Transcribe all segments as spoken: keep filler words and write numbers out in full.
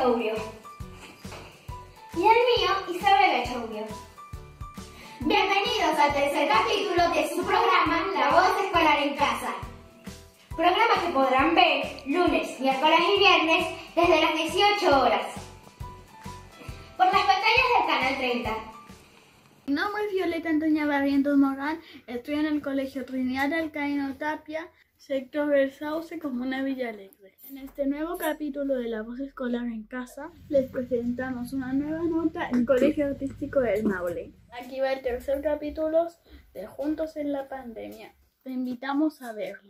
Chaubio. Y el mío, Isabela Chaubio. Bienvenidos al tercer capítulo de su programa La Voz Escolar en Casa. Programa que podrán ver lunes, miércoles y viernes desde las dieciocho horas. Por las pantallas del Canal treinta. Mi nombre es Violeta Antonia Barrientos Morán, estoy en el Colegio Trinidad Alcaíno Tapia, sector del Sauce, comuna Villa Alegre. En este nuevo capítulo de La Voz Escolar en Casa, les presentamos una nueva nota en el Colegio Artístico del Maule. Aquí va el tercer capítulo de Juntos en la Pandemia. Te invitamos a verlo.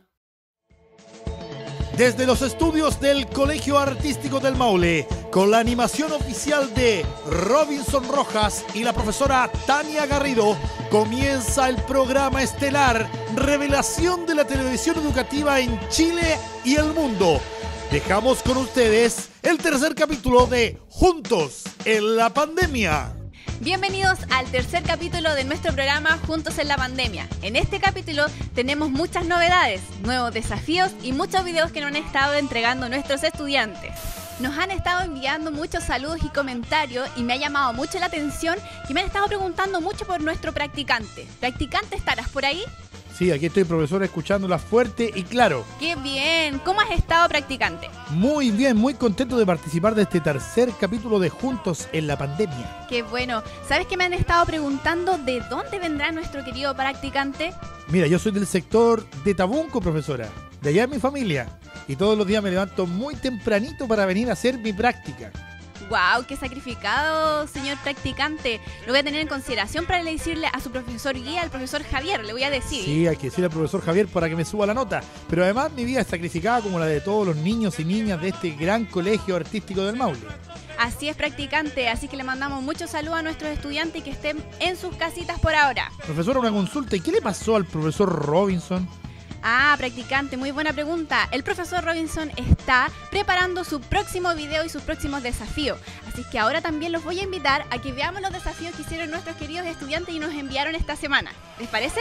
Desde los estudios del Colegio Artístico del Maule, con la animación oficial de Robinson Rojas y la profesora Tania Garrido, comienza el programa estelar Revelación de la Televisión Educativa en Chile y el Mundo. Dejamos con ustedes el tercer capítulo de Juntos en la Pandemia. Bienvenidos al tercer capítulo de nuestro programa Juntos en la Pandemia. En este capítulo tenemos muchas novedades, nuevos desafíos y muchos videos que nos han estado entregando nuestros estudiantes. Nos han estado enviando muchos saludos y comentarios y me ha llamado mucho la atención que me han estado preguntando mucho por nuestro practicante. ¿Practicante, estarás por ahí? Sí, aquí estoy, profesora, escuchándola fuerte y claro. ¡Qué bien! ¿Cómo has estado, practicante? Muy bien, muy contento de participar de este tercer capítulo de Juntos en la Pandemia. ¡Qué bueno! ¿Sabes que me han estado preguntando de dónde vendrá nuestro querido practicante? Mira, yo soy del sector de Tabunco, profesora. De allá es mi familia. Y todos los días me levanto muy tempranito para venir a hacer mi práctica. ¡Wow! ¡Qué sacrificado, señor practicante! Lo voy a tener en consideración para decirle a su profesor guía, al profesor Javier, le voy a decir. Sí, hay que decirle al profesor Javier para que me suba la nota. Pero además mi vida es sacrificada como la de todos los niños y niñas de este gran colegio artístico del Maule. Así es, practicante, así que le mandamos muchos saludos a nuestros estudiantes y que estén en sus casitas por ahora. Profesora, una consulta. ¿Y qué le pasó al profesor Robinson? Ah, practicante, muy buena pregunta. El profesor Robinson está preparando su próximo video y sus próximos desafíos. Así que ahora también los voy a invitar a que veamos los desafíos que hicieron nuestros queridos estudiantes y nos enviaron esta semana. ¿Les parece?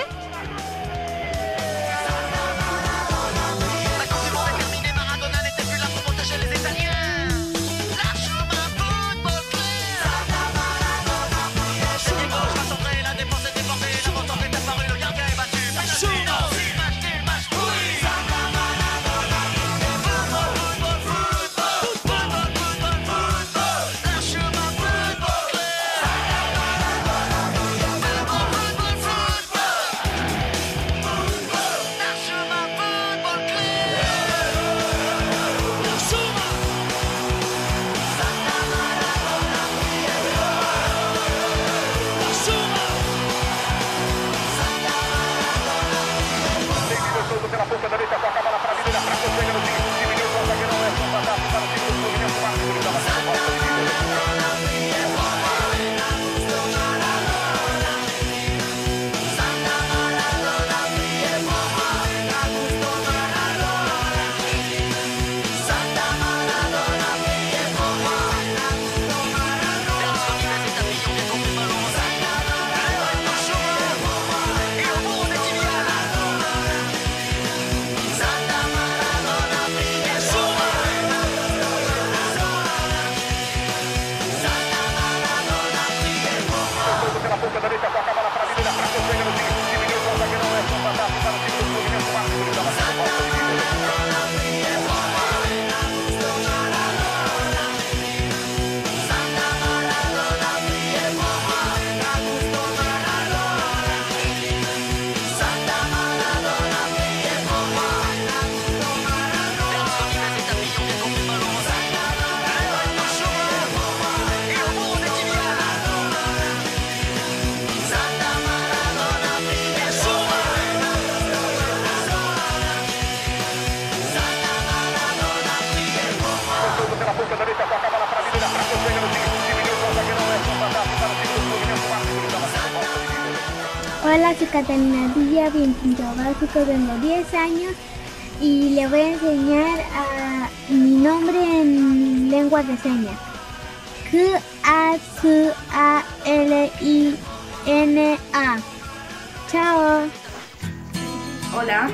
Hola, soy Catalina Villa, bien quinto básico, tengo diez años y le voy a enseñar a mi nombre en lengua de señas. K A C A L I N A. Chao. Hola,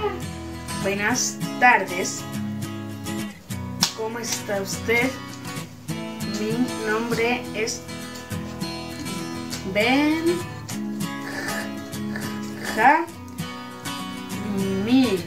buenas tardes. ¿Cómo está usted? Mi nombre es Ben Ja Mi.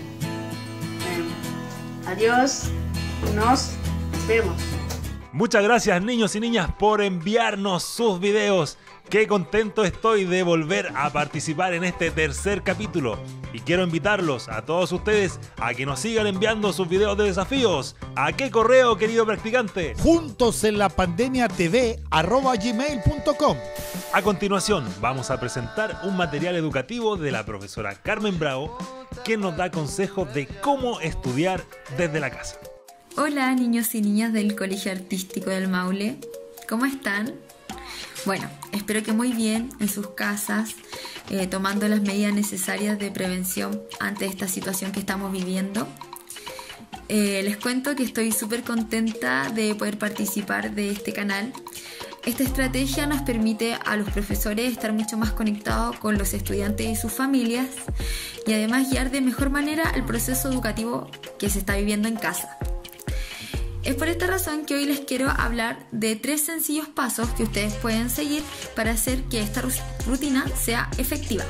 Adiós, nos vemos. Muchas gracias, niños y niñas, por enviarnos sus videos. Qué contento estoy de volver a participar en este tercer capítulo. Y quiero invitarlos a todos ustedes a que nos sigan enviando sus videos de desafíos. ¿A qué correo, querido practicante? Juntos en la pandemia tv arroba gmail punto com. A continuación, vamos a presentar un material educativo de la profesora Carmen Bravo, que nos da consejos de cómo estudiar desde la casa. Hola niños y niñas del Colegio Artístico del Maule, ¿cómo están? Bueno, espero que muy bien en sus casas, eh, tomando las medidas necesarias de prevención ante esta situación que estamos viviendo. Eh, les cuento que estoy súper contenta de poder participar de este canal. Esta estrategia nos permite a los profesores estar mucho más conectados con los estudiantes y sus familias y además guiar de mejor manera el proceso educativo que se está viviendo en casa. Es por esta razón que hoy les quiero hablar de tres sencillos pasos que ustedes pueden seguir para hacer que esta rutina sea efectiva.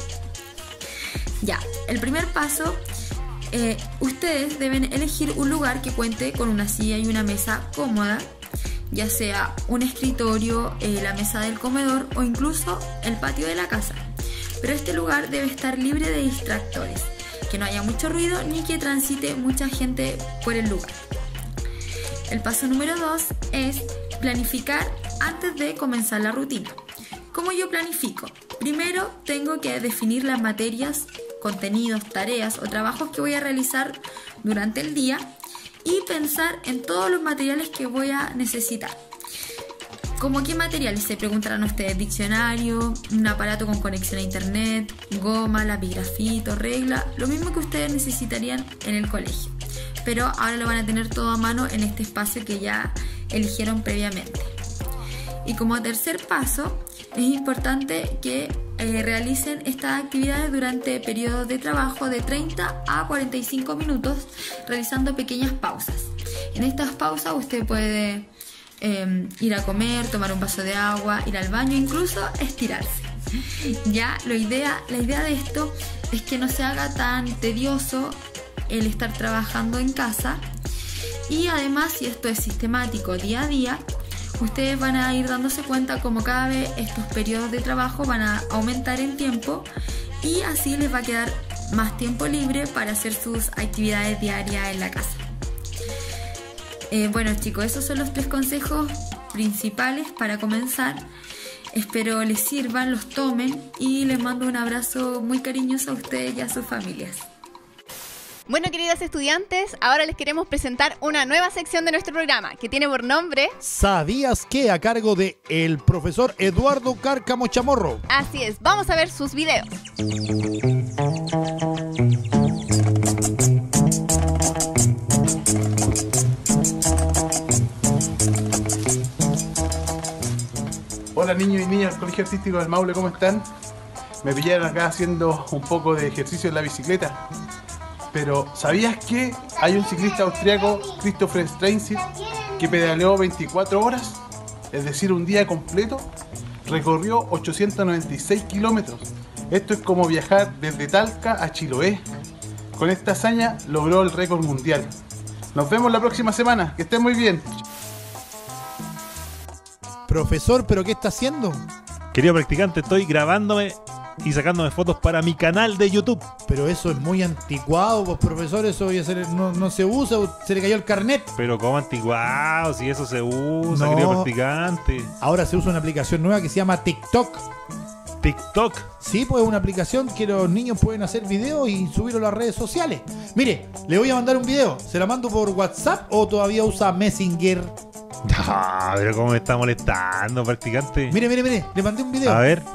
Ya, el primer paso, eh, ustedes deben elegir un lugar que cuente con una silla y una mesa cómoda, ya sea un escritorio, eh, la mesa del comedor o incluso el patio de la casa. Pero este lugar debe estar libre de distractores, que no haya mucho ruido ni que transite mucha gente por el lugar. El paso número dos es planificar antes de comenzar la rutina. ¿Cómo yo planifico? Primero tengo que definir las materias, contenidos, tareas o trabajos que voy a realizar durante el día y pensar en todos los materiales que voy a necesitar. ¿Cómo qué materiales? Se preguntarán ustedes: diccionario, un aparato con conexión a internet, goma, lápiz grafito, regla, lo mismo que ustedes necesitarían en el colegio. Pero ahora lo van a tener todo a mano en este espacio que ya eligieron previamente. Y como tercer paso, es importante que eh, realicen estas actividades durante periodos de trabajo de treinta a cuarenta y cinco minutos, realizando pequeñas pausas. En estas pausas usted puede eh, ir a comer, tomar un vaso de agua, ir al baño, incluso estirarse. Ya, la idea, la idea de esto es que no se haga tan tedioso el estar trabajando en casa, y además, si esto es sistemático día a día, ustedes van a ir dándose cuenta como cada vez estos periodos de trabajo van a aumentar en tiempo y así les va a quedar más tiempo libre para hacer sus actividades diarias en la casa. Eh, bueno chicos, esos son los tres consejos principales para comenzar. Espero les sirvan, los tomen y les mando un abrazo muy cariñoso a ustedes y a sus familias. Bueno, queridas estudiantes, ahora les queremos presentar una nueva sección de nuestro programa que tiene por nombre ¿Sabías qué? A cargo de el profesor Eduardo Cárcamo Chamorro. Así es, vamos a ver sus videos. Hola niños y niñas del Colegio Artístico del Maule, ¿cómo están? Me pillaron acá haciendo un poco de ejercicio en la bicicleta. Pero, ¿sabías que hay un ciclista austriaco, Christopher Steinzit, que pedaleó veinticuatro horas? Es decir, un día completo. Recorrió ochocientos noventa y seis kilómetros. Esto es como viajar desde Talca a Chiloé. Con esta hazaña logró el récord mundial. Nos vemos la próxima semana. Que estén muy bien. Profesor, ¿pero qué está haciendo? Querido practicante, estoy grabándome y sacándome fotos para mi canal de YouTube. Pero eso es muy anticuado, pues profesor, eso ya se le- no, no se usa, se le cayó el carnet. Pero como antiguado, si eso se usa, No. querido practicante. Ahora se usa una aplicación nueva que se llama TikTok. TikTok. Sí, pues es una aplicación que los niños pueden hacer videos y subirlo a las redes sociales. Mire, le voy a mandar un video. ¿Se la mando por WhatsApp o todavía usa Messenger? Ah, pero cómo me está molestando, practicante. Mire, mire, mire, le mandé un video. A ver.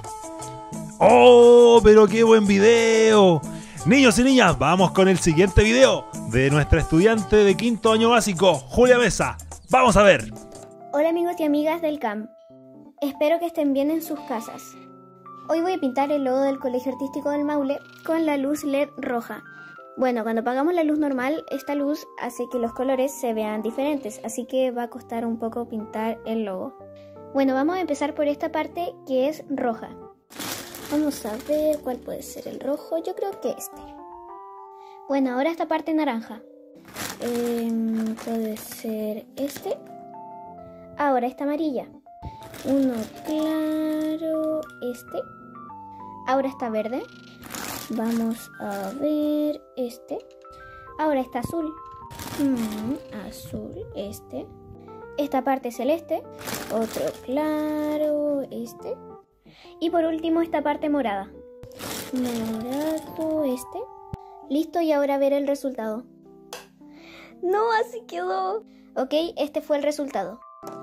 ¡Oh, pero qué buen video! Niños y niñas, vamos con el siguiente video de nuestra estudiante de quinto año básico, Julia Mesa. Vamos a ver. Hola amigos y amigas del C A M. Espero que estén bien en sus casas. Hoy voy a pintar el logo del Colegio Artístico del Maule con la luz L E D roja. Bueno, cuando apagamos la luz normal, esta luz hace que los colores se vean diferentes, así que va a costar un poco pintar el logo. Bueno, vamos a empezar por esta parte que es roja. Vamos a ver cuál puede ser el rojo, yo creo que este. Bueno, ahora esta parte naranja. Eh, puede ser este. Ahora esta amarilla. Uno claro, este. Ahora está verde. Vamos a ver este. Ahora está azul. Mm, azul, este. Esta parte celeste. Otro claro, este. Y por último esta parte morada. Morado, este. Listo, y ahora ver el resultado. No, así quedó. Ok, este fue el resultado.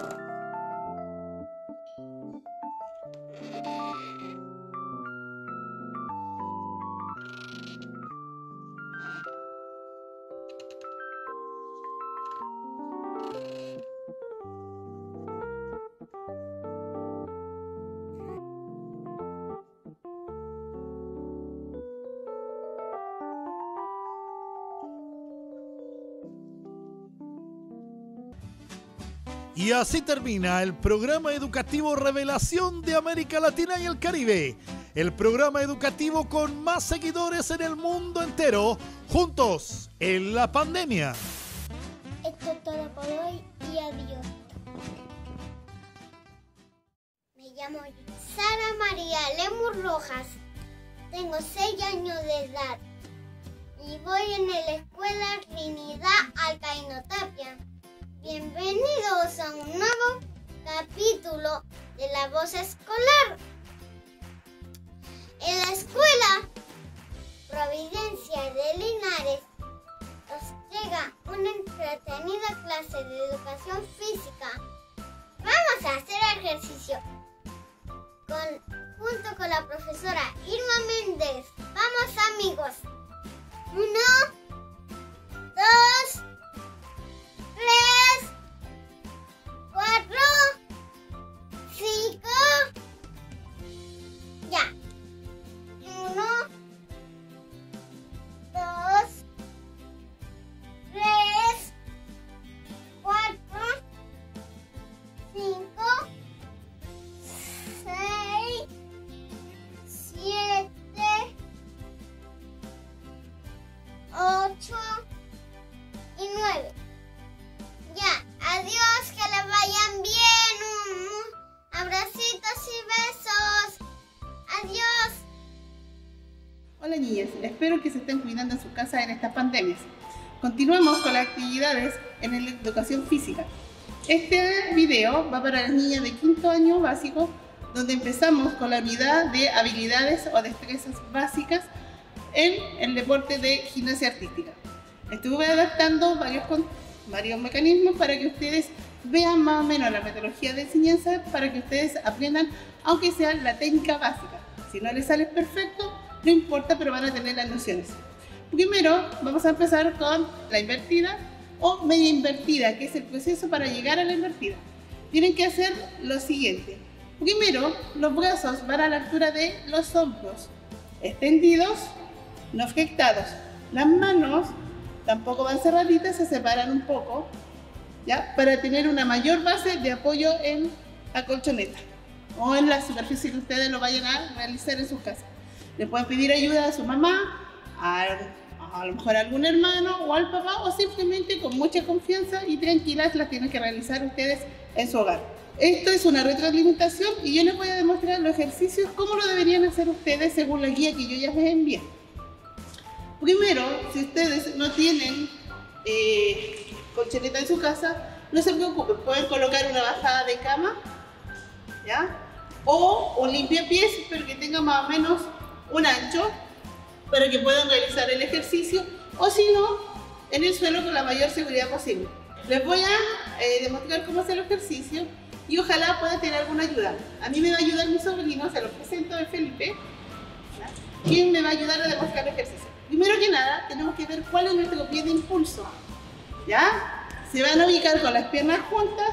Y así termina el programa educativo Revelación de América Latina y el Caribe. El programa educativo con más seguidores en el mundo entero, juntos en la pandemia. Esto es todo por hoy y adiós. Me llamo Sara María Lemus Rojas. Tengo seis años de edad y voy en la escuela Trinidad Alcaíno Tapia. Bienvenidos a un nuevo capítulo de La Voz Escolar. En la escuela Providencia de Linares nos llega una entretenida clase de educación física. Vamos a hacer ejercicio con, junto con la profesora Irma Méndez. Vamos, amigos. Uno, dos, tres, cuatro, cinco, ya. Uno, dos, tres, cuatro, cinco, seis, siete, ocho y nueve. Ya, adiós, que les vayan bien. Un abracitos y besos. Adiós. Hola niñas, espero que se estén cuidando en su casa en estas pandemias. Continuamos con las actividades en la educación física. Este video va para las niñas de quinto año básico, donde empezamos con la unidad de habilidades o destrezas básicas en el deporte de gimnasia artística. Estuve adaptando varios, varios mecanismos para que ustedes vean más o menos la metodología de enseñanza, para que ustedes aprendan, aunque sea la técnica básica. Si no les sale perfecto, no importa, pero van a tener las nociones. Primero vamos a empezar con la invertida o media invertida, que es el proceso para llegar a la invertida. Tienen que hacer lo siguiente. Primero, los brazos van a la altura de los hombros, extendidos, no flectados. Las manos tampoco van cerraditas, se separan un poco, ¿ya? Para tener una mayor base de apoyo en la colchoneta o en la superficie que ustedes lo vayan a realizar en sus casas. Le pueden pedir ayuda a su mamá, a, a lo mejor a algún hermano o al papá, o simplemente con mucha confianza y tranquilas las tienen que realizar ustedes en su hogar. Esto es una retroalimentación y yo les voy a demostrar los ejercicios cómo lo deberían hacer ustedes según la guía que yo ya les envié. Primero, si ustedes no tienen eh, colchoneta en su casa, no se preocupen, pueden colocar una bajada de cama, ¿ya? O un limpiapiés, pero que tenga más o menos un ancho para que puedan realizar el ejercicio, o si no, en el suelo con la mayor seguridad posible. Les voy a eh, demostrar cómo hacer el ejercicio y ojalá puedan tener alguna ayuda. A mí me va a ayudar mi sobrino, se lo presento de Felipe, ¿ya? Quien me va a ayudar a demostrar el ejercicio. Primero que nada, tenemos que ver cuál es nuestro pie de impulso, ¿ya? Se van a ubicar con las piernas juntas,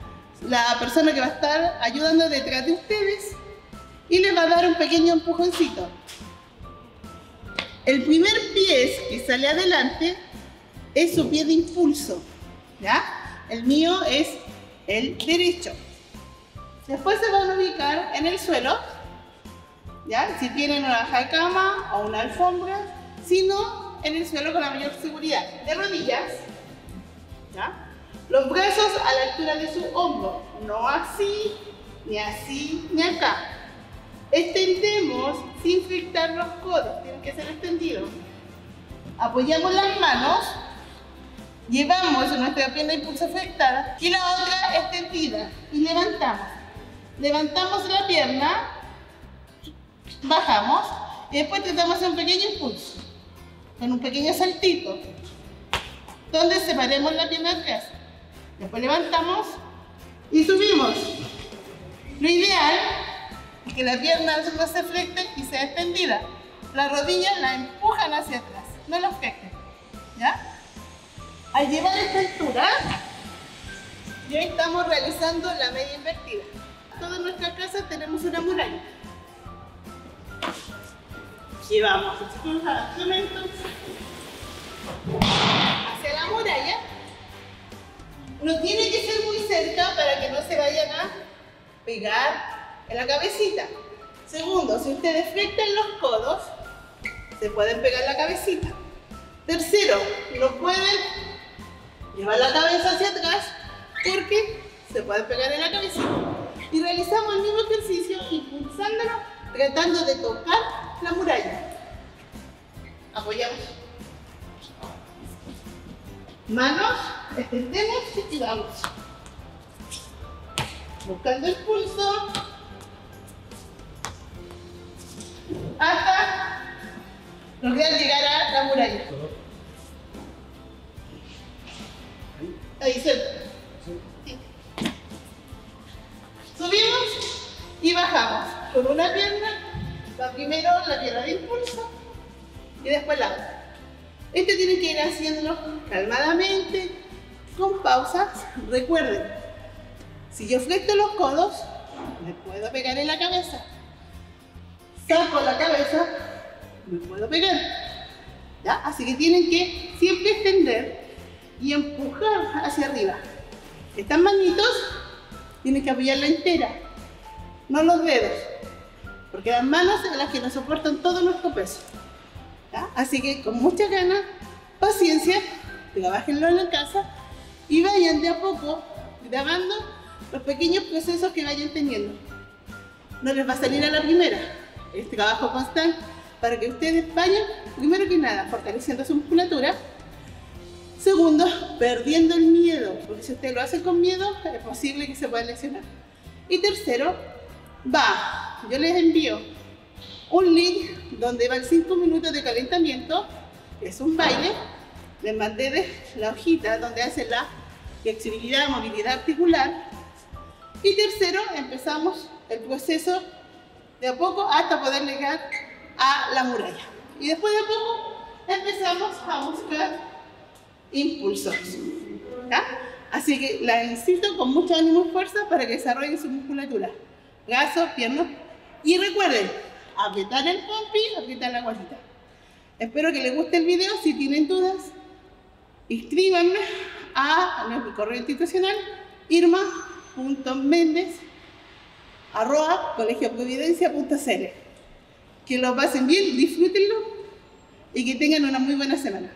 la persona que va a estar ayudando detrás de ustedes y les va a dar un pequeño empujoncito. El primer pie que sale adelante es su pie de impulso, ¿ya? El mío es el derecho. Después se van a ubicar en el suelo, ¿ya? Si tienen una cama o una alfombra, si no, en el suelo con la mayor seguridad. De rodillas, ¿ya? Los brazos a la altura de su hombro, no así, ni así, ni acá. Extendemos sin frictar los codos, tienen que ser extendidos. Apoyamos las manos, llevamos nuestra pierna de impulso flectada y la otra extendida y levantamos. Levantamos la pierna, bajamos y después tratamos de hacer un pequeño impulso, con un pequeño saltito, donde separemos la pierna atrás. Después levantamos y subimos. Lo ideal es que la pierna no se flecte y sea extendida. Las rodillas la empujan hacia atrás, no la flecten, ¿ya? Al llevar esta altura, ya estamos realizando la media invertida. Toda nuestra casa tenemos una muralla. Llevamos estos instrumentos hacia la muralla. No tiene que ser muy cerca para que no se vayan a pegar en la cabecita. Segundo, si ustedes flectan los codos, se pueden pegar la cabecita. Tercero, no pueden llevar la cabeza hacia atrás porque se pueden pegar en la cabecita. Y realizamos el mismo ejercicio impulsándolo, tratando de tocar la muralla. Apoyamos. Manos, extendemos y vamos. Buscando el pulso hasta lograr llegar a la muralla. Ahí, cerca. Subimos y bajamos con una pierna, va primero la pierna de impulso y después la otra. Este tiene que ir haciéndolo calmadamente, con pausas. Recuerden, si yo flecto los codos, me puedo pegar en la cabeza. Saco la cabeza, me puedo pegar. ¿Ya? Así que tienen que siempre extender y empujar hacia arriba. Estas manitos tienen que apoyarla entera, no los dedos, porque las manos son las que nos soportan todo nuestro peso. ¿Ya? Así que con mucha ganas, paciencia, trabajenlo en la casa y vayan de a poco grabando los pequeños procesos que vayan teniendo. No les va a salir a la primera, es trabajo constante para que ustedes vayan, primero que nada, fortaleciendo su musculatura. Segundo, perdiendo el miedo, porque si ustedes lo hacen con miedo, es posible que se puedan lesionar. Y tercero, va, yo les envío un link donde van cinco minutos de calentamiento, es un baile, les mandé de la hojita donde hacen la flexibilidad, movilidad articular. Y tercero, empezamos el proceso de a poco hasta poder llegar a la muralla. Y después de a poco empezamos a buscar impulsos. ¿Ya? Así que la incito con mucho ánimo y fuerza para que desarrollen su musculatura, brazos, piernas. Y recuerden, apretar el pompi, apretar la guatita. Espero que les guste el video. Si tienen dudas, inscríbanme a, a mi correo institucional irma punto mendez arroba colegio providencia punto c l. Que lo pasen bien, disfrútenlo y que tengan una muy buena semana.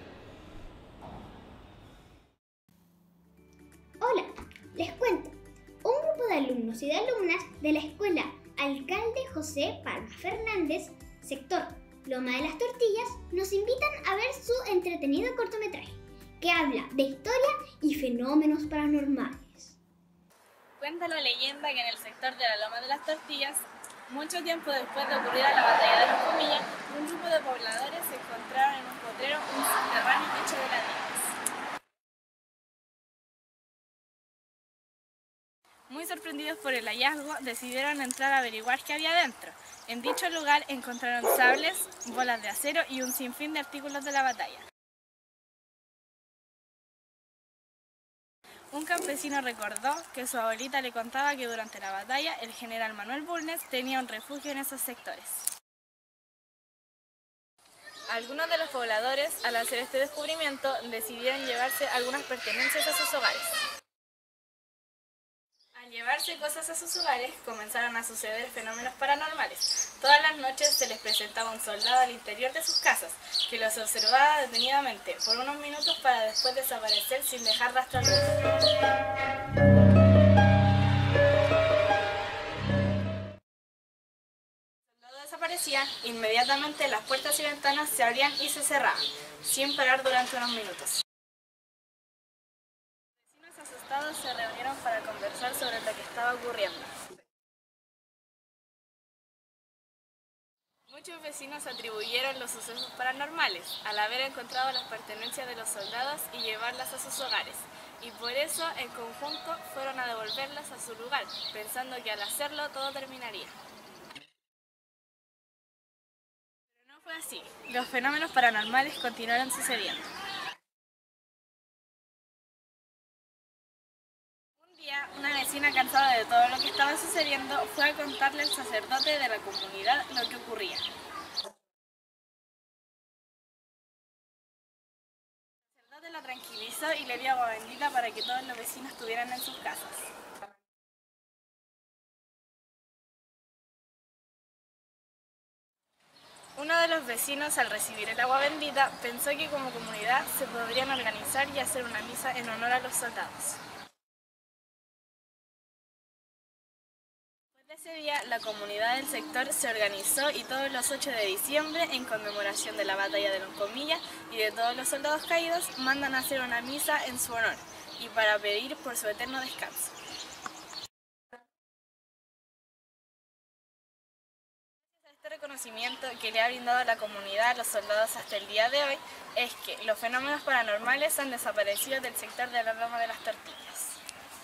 Hola, les cuento. Un grupo de alumnos y de alumnas de la escuela Alcalde José Palma Fernández, sector Loma de las Tortillas, nos invitan a ver su entretenido cortometraje que habla de historia y fenómenos paranormales. Cuenta la leyenda que en el sector de la Loma de las Tortillas, mucho tiempo después de ocurrir la batalla de los Comillas, un grupo de pobladores se encontraron en un potrero un subterráneo hecho de ladrillos. Muy sorprendidos por el hallazgo, decidieron entrar a averiguar qué había dentro. En dicho lugar encontraron sables, bolas de acero y un sinfín de artículos de la batalla. Un campesino recordó que su abuelita le contaba que durante la batalla el general Manuel Bulnes tenía un refugio en esos sectores. Algunos de los pobladores, al hacer este descubrimiento, decidieron llevarse algunas pertenencias a sus hogares. Al llevarse cosas a sus hogares, comenzaron a suceder fenómenos paranormales. Todas las noches se les presentaba un soldado al interior de sus casas, que los observaba detenidamente por unos minutos para después desaparecer sin dejar rastro alguno. Desaparecía, inmediatamente las puertas y ventanas se abrían y se cerraban, sin parar durante unos minutos. Los vecinos asustados se reunieron para conversar sobre lo que estaba ocurriendo. Muchos vecinos atribuyeron los sucesos paranormales al haber encontrado las pertenencias de los soldados y llevarlas a sus hogares, y por eso en conjunto fueron a devolverlas a su lugar, pensando que al hacerlo todo terminaría. Fue así, los fenómenos paranormales continuaron sucediendo. Un día, una vecina cansada de todo lo que estaba sucediendo fue a contarle al sacerdote de la comunidad lo que ocurría. El sacerdote la tranquilizó y le dio agua bendita para que todos los vecinos estuvieran en sus casas. Uno de los vecinos, al recibir el agua bendita, pensó que como comunidad se podrían organizar y hacer una misa en honor a los soldados. Después de ese día, la comunidad del sector se organizó y todos los ocho de diciembre, en conmemoración de la batalla de Loncomilla y de todos los soldados caídos, mandan a hacer una misa en su honor y para pedir por su eterno descanso. Este reconocimiento que le ha brindado a la comunidad a los soldados hasta el día de hoy es que los fenómenos paranormales han desaparecido del sector de la Loma de las Tortillas.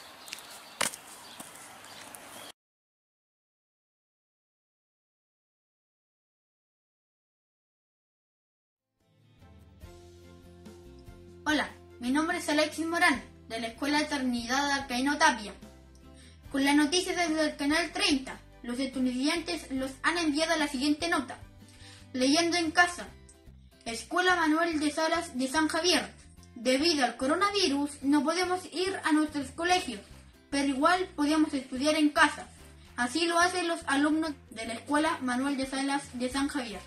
Hola, mi nombre es Alexis Morán, de la Escuela Eternidad Alcaíno Tapia. Con la noticia desde el Canal treinta, los estudiantes los han enviado a la siguiente nota. Leyendo en casa. Escuela Manuel de Salas de San Javier. Debido al coronavirus no podemos ir a nuestros colegios, pero igual podemos estudiar en casa. Así lo hacen los alumnos de la Escuela Manuel de Salas de San Javier.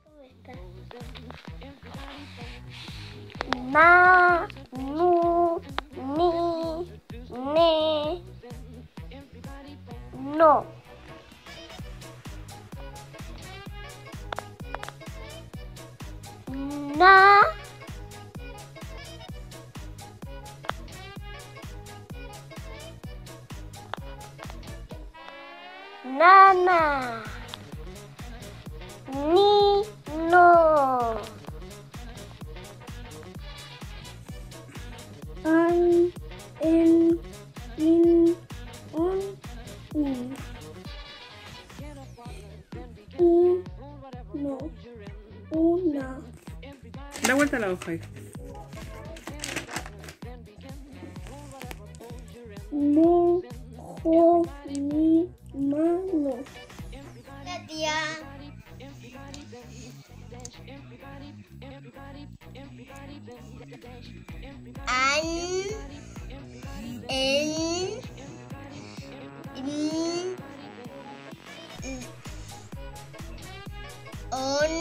Ma, nu, ni, ne, no. Na, nana, ni, no. An, en, in, un, un. Un, no. Una. Da vuelta a la hoja. No, jo, mi, mano. La tía. An, en, in, on,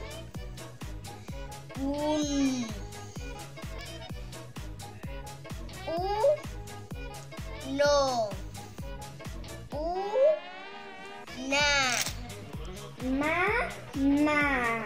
un, u, no, u, na, ma, na,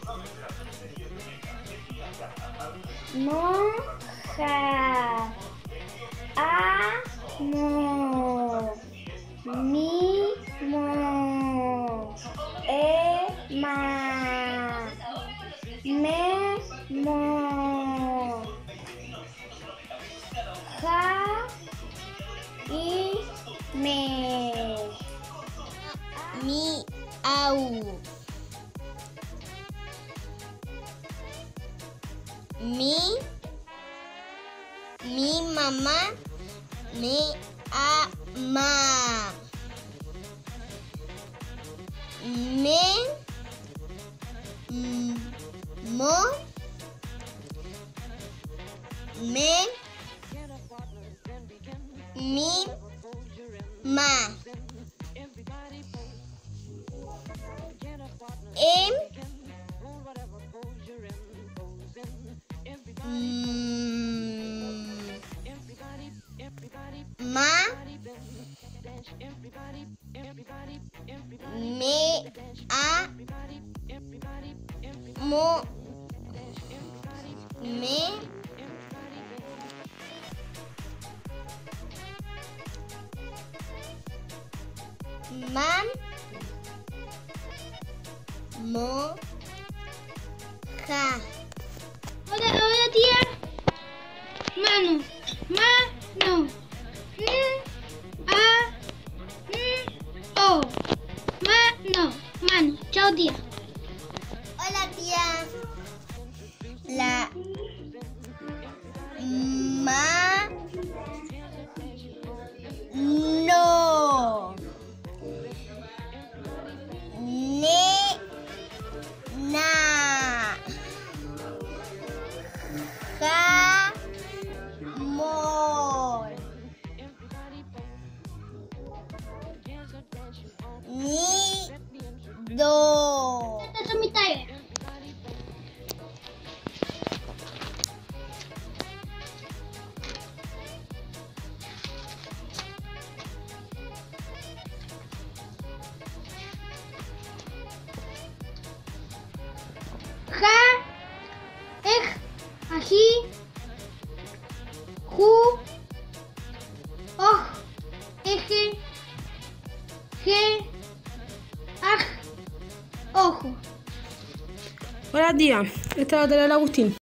moja, a, mo, mi, mo, e, ma, me, mo, ja, y, me, mi, au, mi, mi mamá, me ama, me, me, mi, ma, em, mm, ma, me, a, mo, me, man, mo, ja. Hola, hola tía. Mano, mano. N, a, n, o. Mano, mano. Chao tía. Hola tía. La ma no ne na ja mor ni do. Esta es mi talla. Ja, ej, ají, ju, oj, eje, ge, aj, ojo. Hola tía, esta es la tarea del Agustín.